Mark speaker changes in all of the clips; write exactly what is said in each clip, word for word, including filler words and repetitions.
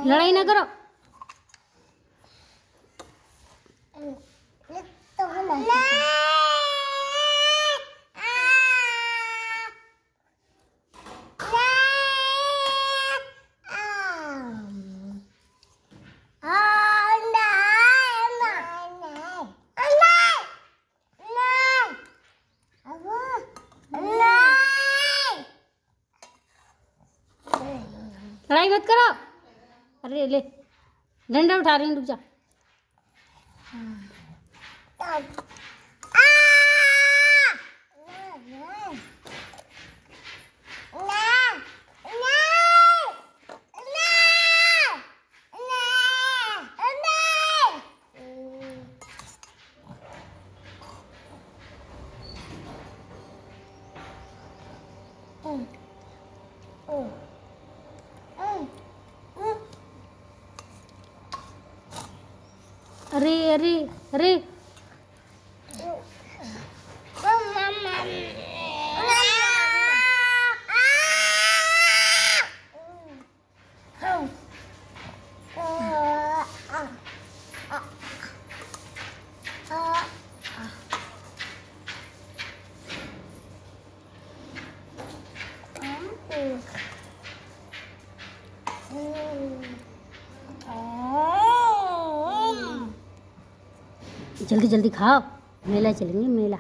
Speaker 1: लड़ाई ना करो। लड़ाई मत करो। अरे ले डंडा उठा रही हूँ, रुक जा। अरे अरे अरे जल्दी जल्दी खाओ, मेला चलेंगे मेला।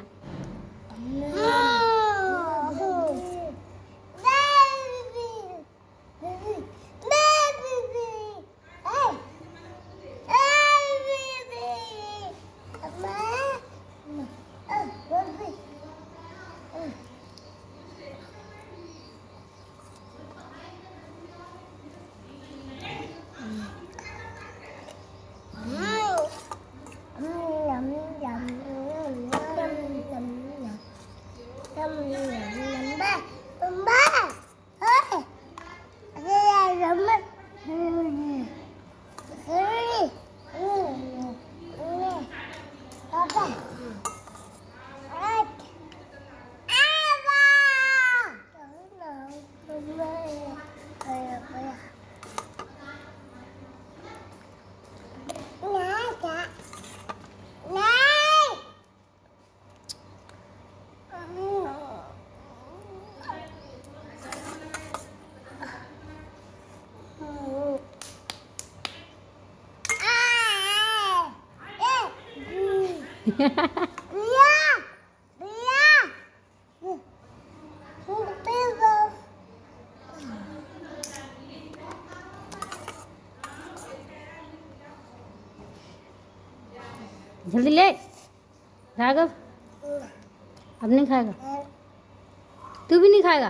Speaker 1: जल्दी ले राघव, अब नहीं खाएगा। तू भी नहीं खाएगा?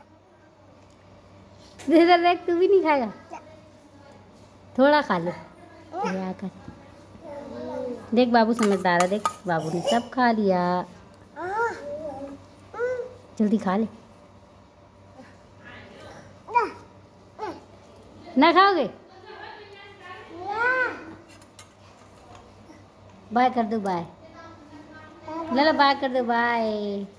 Speaker 1: इधर देख, तू भी नहीं खाएगा। थोड़ा खा ले आकर। देख बाबू समझदार है, देख बाबू ने सब खा लिया। जल्दी खा ले। ना खाओगे? बाय कर दो, बाय। ला ला बाय कर दो, बाय।